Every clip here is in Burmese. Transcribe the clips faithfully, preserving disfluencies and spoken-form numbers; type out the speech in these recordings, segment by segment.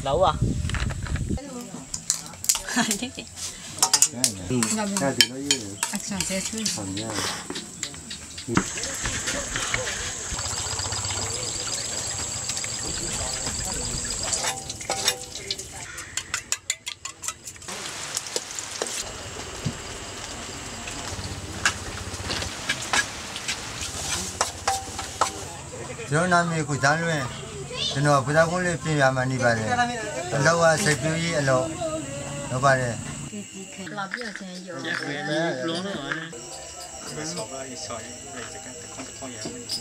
Lâu à? Action c'est tout. Yo na mi ku dan lweကျွန်တော်ပဇာကုန်းလေးပြင်ရမှနေပါတယ်အလောကစိတ်ပြည့်အလောဟုတ်ပါတယ်老表情有。 也可以不弄了啊。 这个草吧一小一来这个空空眼问题。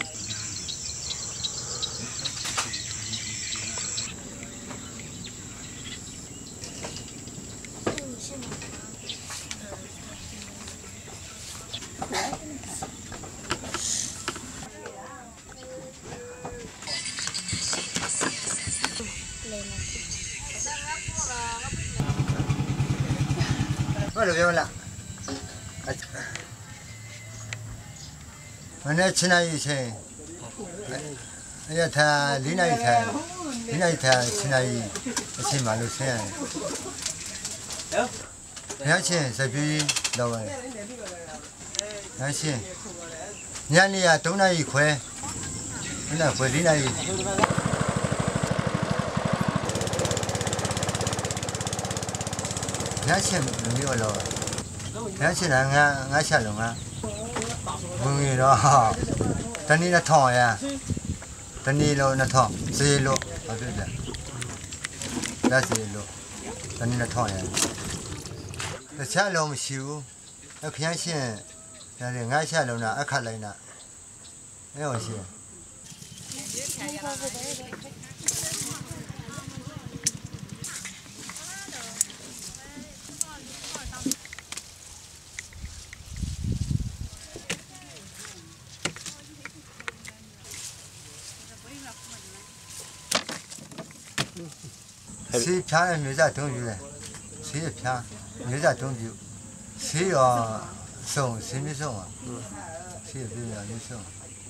ဘာလို့ပြောလားမနေ့ချင်းနိုင်ချင်းအဲ့ဒါလေးနိုင်ထိုင်လေးနိုင်ထိုင်ချင်းနိုင်အချင်းမှလို့ဆင်းရတယ်ရချင်းစပြည့်တော့ရတယ်ရချင်းညနေရ၃နာရီခွဲညခွဲ၄နာရီညချင်းမျိုးလောညချင်းငါငါချက်လုံးကဝင်ရတော့တနေ့နဲ့ထောင်းရတနေ့လုံးနဲ့ထောင်းစေလို့ဟုတ်တယ်လက်စေလို့တနေ့နဲ့ထောင်းရတခြားလုံးမရှိဘူးအခရရှင်းဒါငါချက်လုံးကအခက်လိုက်တာအဲ့ဟောရှိဆေးဖြားတဲ့မျိုးစားတုံးယူတယ်ဆေးဖြားမျိုးစားတုံးယူဆေးရောစုံဆေးမျိုးစုံอ่ะဆေးပြည့်ရမျိုးစုံ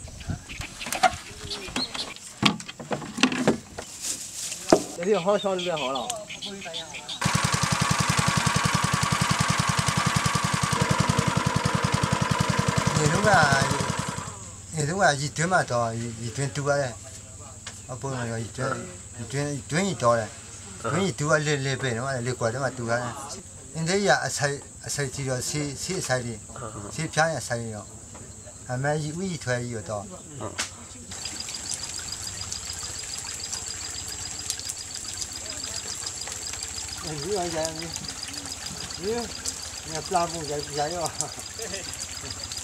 这里好小就变好了。 你如果你如果一吨嘛多一一吨多嘞我不能要一吨一吨一吨一多嘞တွင်းတူကလေးလေးပဲနော်အဲ့လေကွာတော့တူရတယ်အင်းသေးရအဆိုင်အဆိုင်ကြီးတော့ဆေးဆေးအဆိုင်လေးဆေးဖြားရဆိုင်ရောအမေကြီးဥကြီးထွဲကြီးတော့အဲ့ဒီအရင်ကြီးဒီညပလာပုံကြိုက်ကြရော